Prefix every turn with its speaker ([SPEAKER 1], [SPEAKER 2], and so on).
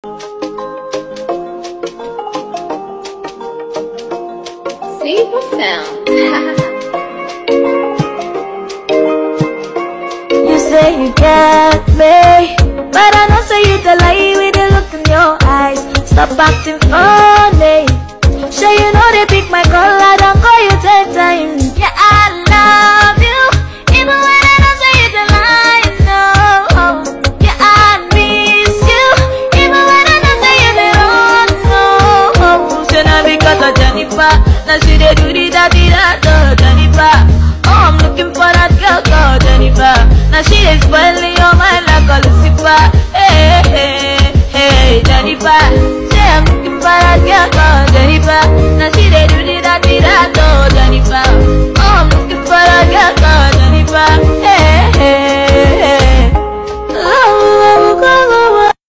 [SPEAKER 1] Simple sound.
[SPEAKER 2] You say you get me, but I know say you the lie with the look in your eyes. Stop acting funny. Sure you know they pick my call, I don't call you 10 times. Yeah, I love you, even when I don't say you the lie. No, yeah, I miss you, even when I don't say you the wrong. No, so now because of Jennifer, now she they do the da Jennifer. Oh, I'm looking for that girl called Jennifer. Now she is spoiling your mind like a Lucifer. Hey, hey, hey, Jennifer. Say I'm looking for that girl called Jennifer. Now she they do the da Jennifer.